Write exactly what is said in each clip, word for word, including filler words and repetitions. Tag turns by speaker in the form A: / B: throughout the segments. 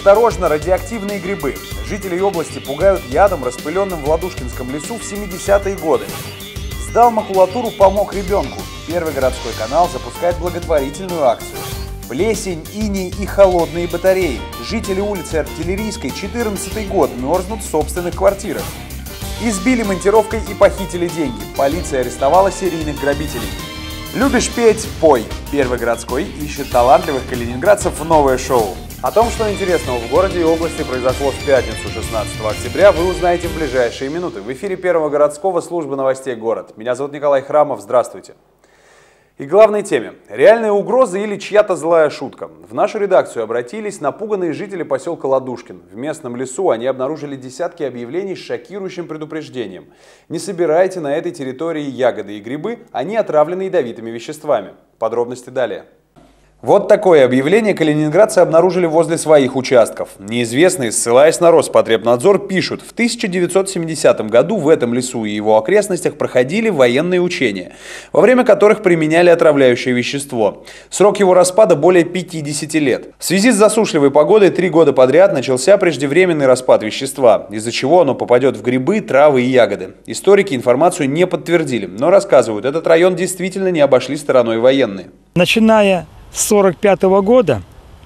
A: Осторожно, радиоактивные грибы. Жителей области пугают ядом, распыленным в Ладушкинском лесу в семидесятые годы. Сдал макулатуру, помог ребенку. Первый городской канал запускает благотворительную акцию. Плесень, иней и холодные батареи. Жители улицы Артиллерийской, четырнадцатый год, мерзнут в собственных квартирах. Избили монтировкой и похитили деньги. Полиция арестовала серийных грабителей. Любишь петь? Пой. Первый городской ищет талантливых калининградцев в новое шоу. О том, что интересного в городе и области произошло в пятницу, шестнадцатого октября, вы узнаете в ближайшие минуты. В эфире Первого городского, службы новостей «Город». Меня зовут Николай Храмов. Здравствуйте. И к главной теме. Реальная угроза или чья-то злая шутка. В нашу редакцию обратились напуганные жители поселка Ладушкин. В местном лесу они обнаружили десятки объявлений с шокирующим предупреждением. Не собирайте на этой территории ягоды и грибы, они отравлены ядовитыми веществами. Подробности далее. Вот такое объявление калининградцы обнаружили возле своих участков. Неизвестные, ссылаясь на Роспотребнадзор, пишут: в тысяча девятьсот семидесятом году в этом лесу и его окрестностях проходили военные учения, во время которых применяли отравляющее вещество. Срок его распада более пятидесяти лет. В связи с засушливой погодой три года подряд начался преждевременный распад вещества, из-за чего оно попадет в грибы, травы и ягоды. Историки информацию не подтвердили, но рассказывают, этот район действительно не обошли стороной военные.
B: Начиная с сорок пятого года,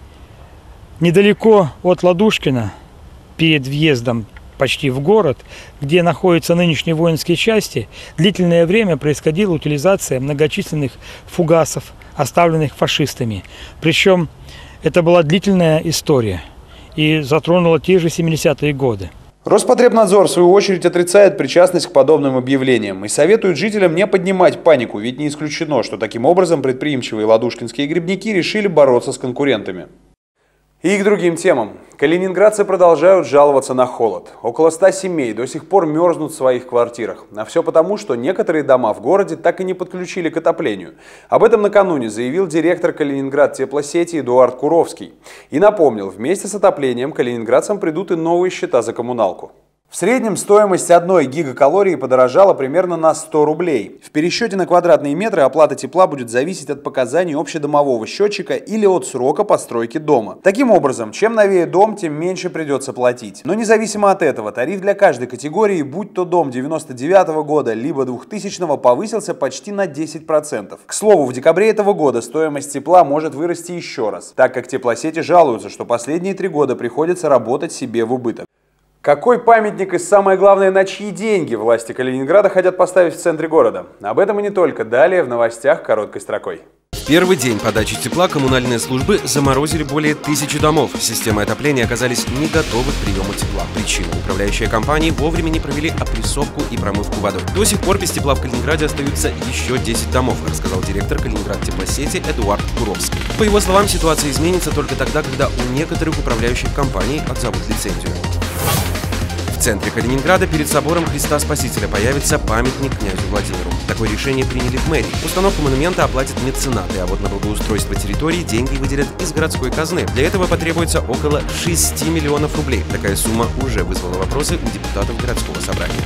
B: недалеко от Ладушкина, перед въездом почти в город, где находятся нынешние воинские части, длительное время происходила утилизация многочисленных фугасов, оставленных фашистами. Причем это была длительная история и затронула те же семидесятые годы.
A: Роспотребнадзор, в свою очередь, отрицает причастность к подобным объявлениям и советует жителям не поднимать панику, ведь не исключено, что таким образом предприимчивые ладушкинские грибники решили бороться с конкурентами. И к другим темам. Калининградцы продолжают жаловаться на холод. Около ста семей до сих пор мерзнут в своих квартирах. А все потому, что некоторые дома в городе так и не подключили к отоплению. Об этом накануне заявил директор Калининград теплосети Эдуард Куровский. И напомнил, вместе с отоплением калининградцам придут и новые счета за коммуналку. В среднем стоимость одной гигакалории подорожала примерно на сто рублей. В пересчете на квадратные метры оплата тепла будет зависеть от показаний общедомового счетчика или от срока постройки дома. Таким образом, чем новее дом, тем меньше придется платить. Но независимо от этого, тариф для каждой категории, будь то дом девяносто девятого года, либо двухтысячного, повысился почти на десять процентов. К слову, в декабре этого года стоимость тепла может вырасти еще раз, так как теплосети жалуются, что последние три года приходится работать себе в убыток. Какой памятник и, самое главное, на чьи деньги власти Калининграда хотят поставить в центре города? Об этом и не только. Далее в новостях короткой строкой.
C: В первый день подачи тепла коммунальные службы заморозили более тысячи домов. Системы отопления оказались не готовы к приему тепла. Причина: управляющие компании вовремя не провели опрессовку и промывку водой. До сих пор без тепла в Калининграде остаются еще десять домов, рассказал директор Калининград теплосети Эдуард Куровский. По его словам, ситуация изменится только тогда, когда у некоторых управляющих компаний отзовут лицензию. В центре Калининграда перед собором Христа Спасителя появится памятник князю Владимиру. Такое решение приняли в мэрии. Установку монумента оплатят меценаты, а вот на благоустройство территории деньги выделят из городской казны. Для этого потребуется около шести миллионов рублей. Такая сумма уже вызвала вопросы у депутатов городского собрания.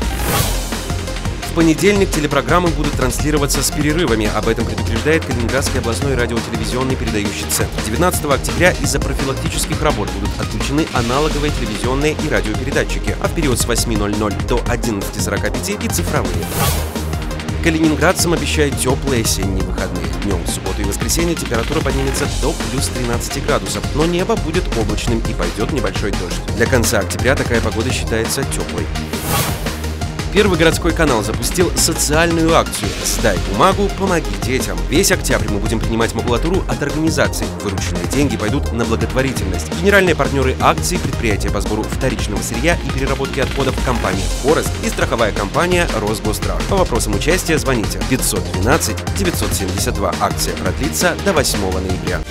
C: В понедельник телепрограммы будут транслироваться с перерывами. Об этом предупреждает Калининградский областной радиотелевизионный передающий центр. девятнадцатого октября из-за профилактических работ будут отключены аналоговые телевизионные и радиопередатчики, а в период с восьми ноль-ноль до одиннадцати сорока пяти и цифровые. Калининградцам обещают теплые осенние выходные. Днем в субботу и воскресенье температура поднимется до плюс тринадцати градусов, но небо будет облачным и пойдет небольшой дождь. Для конца октября такая погода считается теплой. Первый городской канал запустил социальную акцию «Сдай бумагу, помоги детям». Весь октябрь мы будем принимать макулатуру от организаций. Вырученные деньги пойдут на благотворительность. Генеральные партнеры акции – предприятия по сбору вторичного сырья и переработке отходов компания «Форест» и страховая компания «Росгострах». По вопросам участия звоните пятьсот двенадцать девятьсот семьдесят два. Акция продлится до восьмого ноября.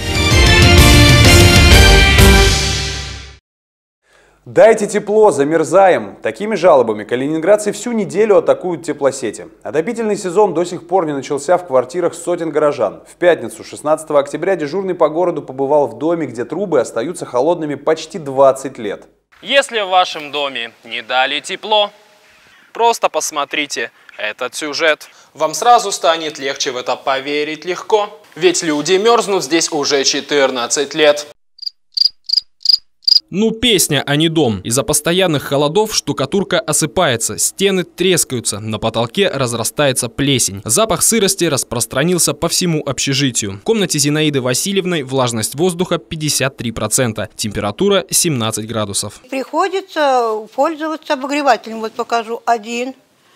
A: Дайте тепло, замерзаем. Такими жалобами калининградцы всю неделю атакуют теплосети. Отопительный сезон до сих пор не начался в квартирах сотен горожан. В пятницу, шестнадцатого октября, дежурный по городу побывал в доме, где трубы остаются холодными почти двадцать лет.
D: Если в вашем доме не дали тепло, просто посмотрите этот сюжет. Вам сразу станет легче в это поверить легко. Ведь люди мерзнут здесь уже четырнадцать лет. Ну, песня, а не дом. Из-за постоянных холодов штукатурка осыпается, стены трескаются, на потолке разрастается плесень. Запах сырости распространился по всему общежитию. В комнате Зинаиды Васильевны влажность воздуха пятьдесят три процента, температура семнадцать градусов.
E: Приходится пользоваться обогревателем. Вот покажу один,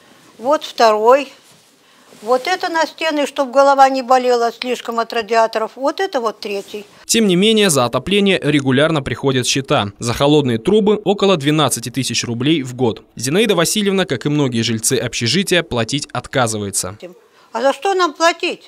E: вот второй. Вот это на стены, чтобы голова не болела слишком от радиаторов. Вот это вот третий.
D: Тем не менее, за отопление регулярно приходят счета. За холодные трубы около двенадцати тысяч рублей в год. Зинаида Васильевна, как и многие жильцы общежития, платить отказывается.
E: А за что нам платить?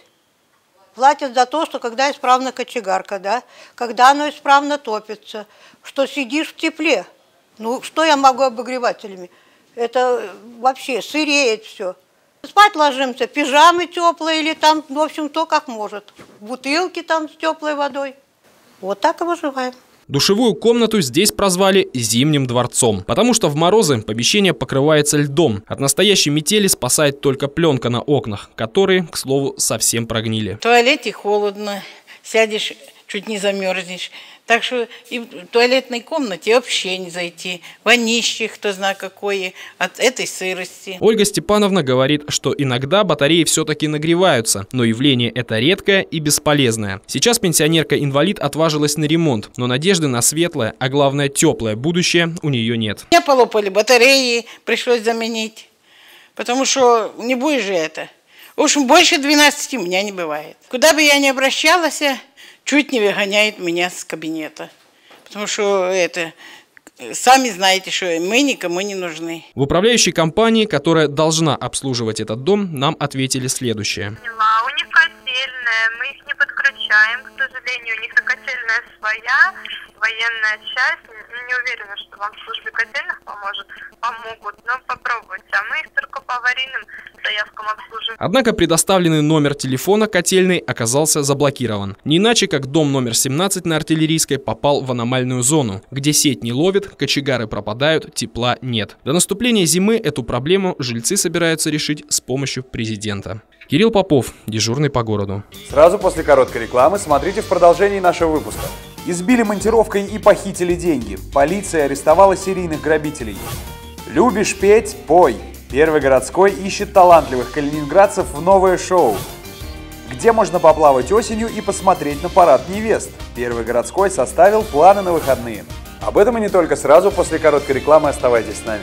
E: Платят за то, что когда исправна кочегарка, да, когда оно исправно топится, что сидишь в тепле. Ну, что я могу обогревателями? Это вообще сыреет все. Спать ложимся, пижамы теплые или там, в общем, то как может. Бутылки там с теплой водой. Вот так и выживаем.
D: Душевую комнату здесь прозвали «Зимним дворцом», потому что в морозы помещение покрывается льдом. От настоящей метели спасает только пленка на окнах, которые, к слову, совсем прогнили.
F: В туалете холодно, сядешь, чуть не замерзнешь. Так что и в туалетной комнате вообще не зайти. Вонище, кто знает какое, от этой сырости.
D: Ольга Степановна говорит, что иногда батареи все-таки нагреваются, но явление это редкое и бесполезное. Сейчас пенсионерка-инвалид отважилась на ремонт, но надежды на светлое, а главное теплое будущее у нее нет.
F: У меня полопали батареи, пришлось заменить, потому что не будешь же это. В общем, больше двенадцати у меня не бывает. Куда бы я ни обращалась, чуть не выгоняет меня с кабинета. Потому что это, сами знаете, что мы никому не нужны.
D: В управляющей компании, которая должна обслуживать этот дом, нам ответили следующее.
G: У них котельная, мы их не подключаем, к сожалению. У них котельная своя, военная часть. Не уверена, что вам в службе котельных поможет, помогут, но попробуйте. А мы их только по аварийным заявкам обслуживаем.
D: Однако предоставленный номер телефона котельной оказался заблокирован. Не иначе, как дом номер семнадцать на Артиллерийской попал в аномальную зону, где сеть не ловит, кочегары пропадают, тепла нет. До наступления зимы эту проблему жильцы собираются решить с помощью президента. Кирилл Попов, дежурный по городу.
A: Сразу после короткой рекламы смотрите в продолжении нашего выпуска. Избили монтировкой и похитили деньги. Полиция арестовала серийных грабителей. Любишь петь? Пой. Первый городской ищет талантливых калининградцев в новое шоу. Где можно поплавать осенью и посмотреть на парад невест? Первый городской составил планы на выходные. Об этом и не только, сразу после короткой рекламы. Оставайтесь с нами.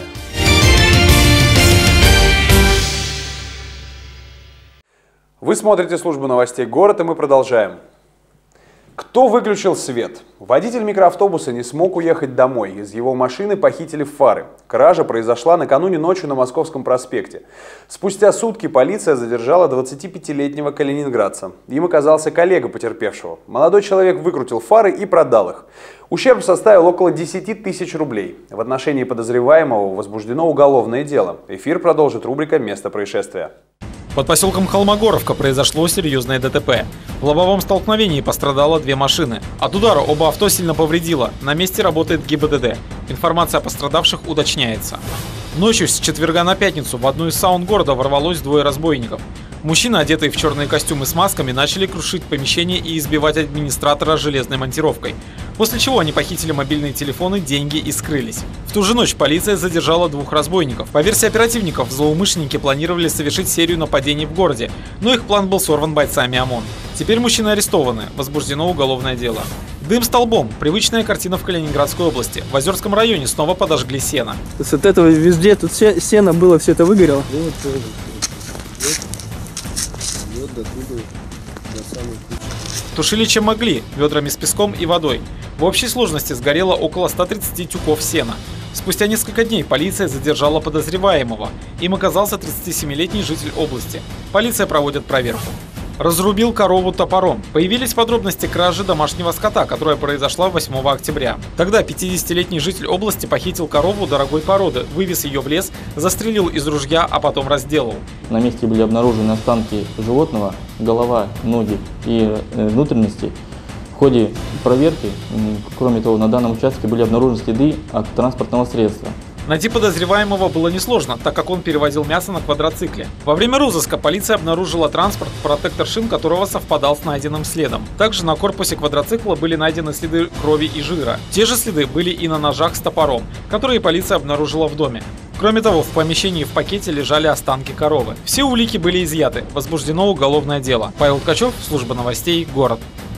A: Вы смотрите службу новостей «Город», и мы продолжаем. Кто выключил свет? Водитель микроавтобуса не смог уехать домой. Из его машины похитили фары. Кража произошла накануне ночью на Московском проспекте. Спустя сутки полиция задержала двадцатипятилетнего калининградца. Им оказался коллега потерпевшего. Молодой человек выкрутил фары и продал их. Ущерб составил около десяти тысяч рублей. В отношении подозреваемого возбуждено уголовное дело. Эфир продолжит рубрика «Место происшествия».
H: Под поселком Холмогоровка произошло серьезное ДТП. В лобовом столкновении пострадало две машины. От удара оба авто сильно повредило. На месте работает ГИБДД. Информация о пострадавших уточняется. Ночью с четверга на пятницу в одну из саун города ворвалось двое разбойников. Мужчины, одетые в черные костюмы с масками, начали крушить помещение и избивать администратора железной монтировкой. После чего они похитили мобильные телефоны, деньги и скрылись. В ту же ночь полиция задержала двух разбойников. По версии оперативников, злоумышленники планировали совершить серию нападений в городе, но их план был сорван бойцами ОМОН. Теперь мужчины арестованы, возбуждено уголовное дело. Дым столбом. Привычная картина в Калининградской области. В Озерском районе снова подожгли сено.
I: С от этого везде тут сено было, все это выгорело.
H: Тушили чем могли, ведрами с песком и водой. В общей сложности сгорело около ста тридцати тюков сена. Спустя несколько дней полиция задержала подозреваемого. Им оказался тридцатисемилетний житель области. Полиция проводит проверку. Разрубил корову топором. Появились подробности кражи домашнего скота, которая произошла восьмого октября. Тогда пятидесятилетний житель области похитил корову дорогой породы, вывез ее в лес, застрелил из ружья, а потом разделал.
J: На месте были обнаружены останки животного, голова, ноги и внутренности. В ходе проверки, кроме того, на данном участке были обнаружены следы от транспортного средства.
H: Найти подозреваемого было несложно, так как он перевозил мясо на квадроцикле. Во время розыска полиция обнаружила транспорт, протектор шин которого совпадал с найденным следом. Также на корпусе квадроцикла были найдены следы крови и жира. Те же следы были и на ножах с топором, которые полиция обнаружила в доме. Кроме того, в помещении в пакете лежали останки коровы. Все улики были изъяты. Возбуждено уголовное дело. Павел Ткачев, служба новостей, город.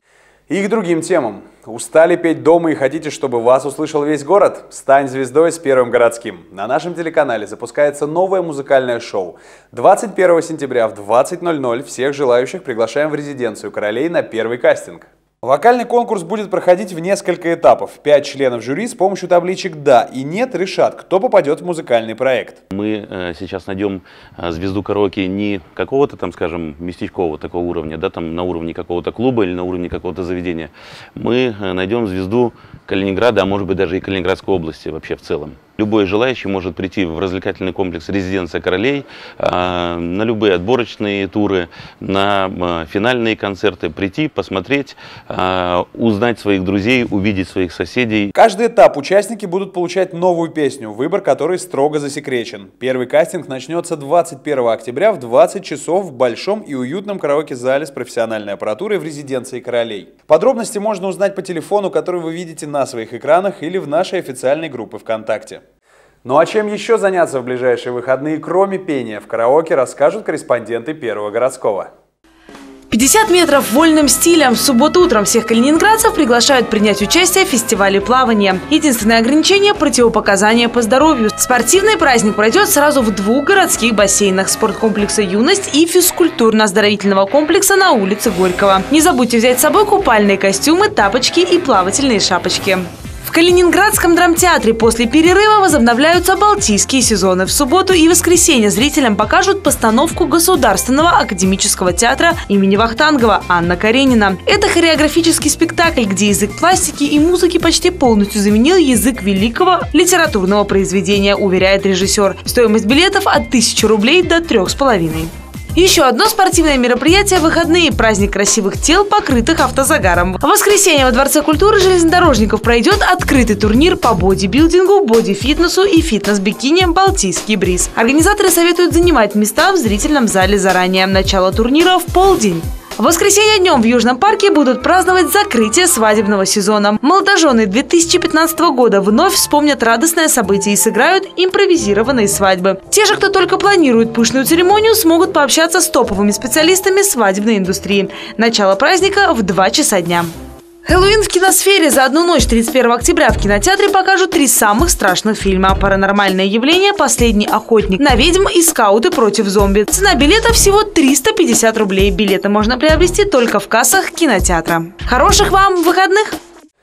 A: И к другим темам. Устали петь дома и хотите, чтобы вас услышал весь город? Стань звездой с Первым городским. На нашем телеканале запускается новое музыкальное шоу. двадцать первого сентября в двадцать ноль ноль всех желающих приглашаем в резиденцию Королей на первый кастинг. Вокальный конкурс будет проходить в несколько этапов. Пять членов жюри с помощью табличек «Да» и «Нет» решат, кто попадет в музыкальный проект.
K: Мы э, сейчас найдем э, звезду караоке не какого-то там, скажем, местечкового такого уровня, да, там на уровне какого-то клуба или на уровне какого-то заведения. Мы э, найдем звезду Калининграда, а может быть даже и Калининградской области вообще в целом. Любой желающий может прийти в развлекательный комплекс «Резиденция Королей», э, на любые отборочные туры, на э, финальные концерты, прийти, посмотреть, э, узнать своих друзей, увидеть своих соседей.
A: Каждый этап участники будут получать новую песню, выбор которой строго засекречен. Первый кастинг начнется двадцать первого октября в двадцать часов в большом и уютном караоке-зале с профессиональной аппаратурой в «Резиденции Королей». Подробности можно узнать по телефону, который вы видите на своих экранах, или в нашей официальной группе ВКонтакте. Ну а чем еще заняться в ближайшие выходные, кроме пения в караоке, расскажут корреспонденты Первого городского.
L: пятьдесят метров вольным стилем. В субботу утром всех калининградцев приглашают принять участие в фестивале плавания. Единственное ограничение – противопоказания по здоровью. Спортивный праздник пройдет сразу в двух городских бассейнах – спорткомплекса «Юность» и физкультурно-оздоровительного комплекса на улице Горького. Не забудьте взять с собой купальные костюмы, тапочки и плавательные шапочки. В Калининградском драмтеатре после перерыва возобновляются балтийские сезоны. В субботу и воскресенье зрителям покажут постановку Государственного академического театра имени Вахтангова «Анна Каренина». Это хореографический спектакль, где язык пластики и музыки почти полностью заменил язык великого литературного произведения, уверяет режиссер. Стоимость билетов от тысячи рублей до трех с половиной. Еще одно спортивное мероприятие – выходные. Праздник красивых тел, покрытых автозагаром. В воскресенье во Дворце культуры железнодорожников пройдет открытый турнир по бодибилдингу, боди-фитнесу и фитнес-бикини «Балтийский бриз». Организаторы советуют занимать места в зрительном зале заранее. Начало турнира в полдень. В воскресенье днем в Южном парке будут праздновать закрытие свадебного сезона. Молодожены две тысячи пятнадцатого года вновь вспомнят радостное событие и сыграют импровизированные свадьбы. Те же, кто только планирует пышную церемонию, смогут пообщаться с топовыми специалистами свадебной индустрии. Начало праздника в два часа дня. Хэллоуин в киносфере. За одну ночь тридцать первого октября в кинотеатре покажут три самых страшных фильма: «Паранормальное явление», «Последний охотник на ведьм» и «Скауты против зомби». Цена билета всего триста пятьдесят рублей. Билеты можно приобрести только в кассах кинотеатра. Хороших вам выходных!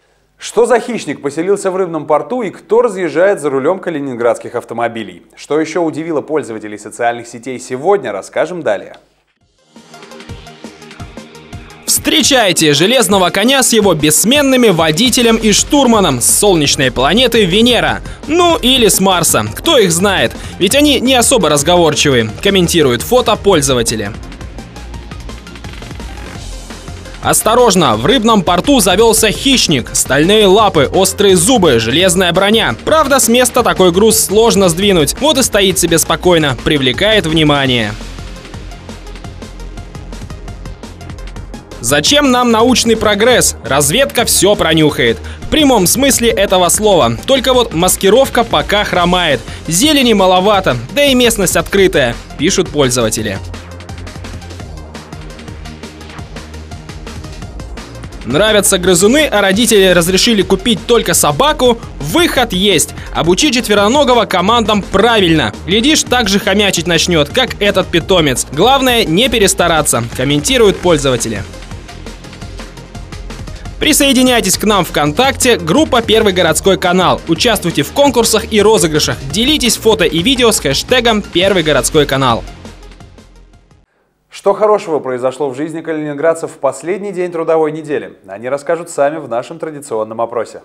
A: Что за хищник поселился в рыбном порту и кто разъезжает за рулем калининградских автомобилей? Что еще удивило пользователей социальных сетей сегодня, расскажем далее.
D: Встречайте железного коня с его бессменными водителем и штурманом с солнечной планеты Венера. Ну или с Марса, кто их знает, ведь они не особо разговорчивые, комментируют фото пользователи. Осторожно, в рыбном порту завелся хищник. Стальные лапы, острые зубы, железная броня. Правда, с места такой груз сложно сдвинуть, вот и стоит себе спокойно, привлекает внимание. Зачем нам научный прогресс? Разведка все пронюхает. В прямом смысле этого слова. Только вот маскировка пока хромает. Зелени маловато, да и местность открытая, пишут пользователи. Нравятся грызуны, а родители разрешили купить только собаку? Выход есть. Обучи четвероногого командам правильно. Глядишь, так же хомячить начнет, как этот питомец. Главное, не перестараться, комментируют пользователи. Присоединяйтесь к нам ВКонтакте, группа «Первый городской канал». Участвуйте в конкурсах и розыгрышах. Делитесь фото и видео с хэштегом «Первый городской канал».
A: Что хорошего произошло в жизни калининградцев в последний день трудовой недели? Они расскажут сами в нашем традиционном опросе.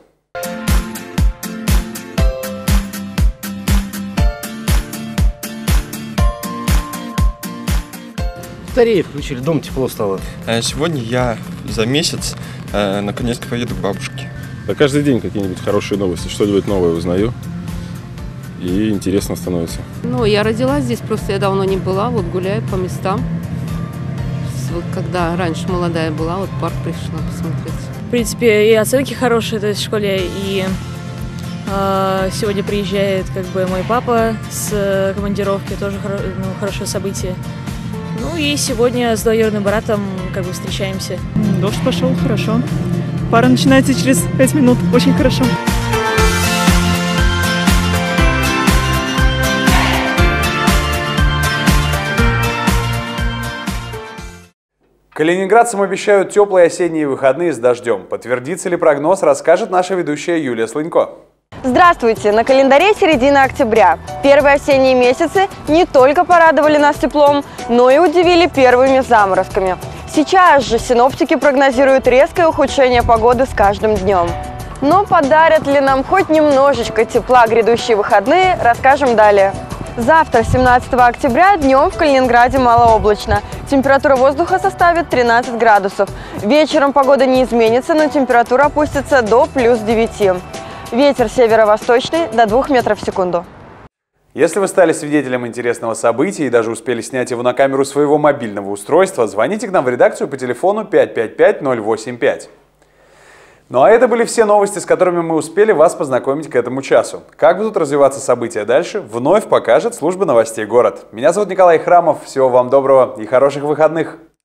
M: Батареи включили, дома тепло стало.
N: Сегодня я за месяц э, наконец-то поеду к бабушке.
O: Да каждый день какие-нибудь хорошие новости, что-нибудь новое узнаю. и интересно становится.
P: Ну, я родилась здесь, просто я давно не была, вот гуляю по местам. Вот когда раньше молодая была, вот парк пришла посмотреть.
Q: В принципе, и оценки хорошие, то есть в школе, и э, сегодня приезжает как бы мой папа с командировки, тоже хоро, ну, хорошее событие. Ну и сегодня с двоюродным братом как бы встречаемся.
R: Дождь пошел, хорошо. Пара начинается через пять минут, очень хорошо.
A: Калининградцам обещают теплые осенние выходные с дождем. Подтвердится ли прогноз, расскажет наша ведущая Юлия Слынько.
S: Здравствуйте! На календаре середина октября. Первые осенние месяцы не только порадовали нас теплом, но и удивили первыми заморозками. Сейчас же синоптики прогнозируют резкое ухудшение погоды с каждым днем. Но подарят ли нам хоть немножечко тепла грядущие выходные, расскажем далее. Завтра, семнадцатого октября, днем в Калининграде малооблачно. Температура воздуха составит тринадцать градусов. Вечером погода не изменится, но температура опустится до плюс девяти. Ветер северо-восточный до двух метров в секунду.
A: Если вы стали свидетелем интересного события и даже успели снять его на камеру своего мобильного устройства, звоните к нам в редакцию по телефону пять пять пять ноль восемь пять. Ну а это были все новости, с которыми мы успели вас познакомить к этому часу. Как будут развиваться события дальше, вновь покажет служба новостей «Город». Меня зовут Николай Храмов. Всего вам доброго и хороших выходных.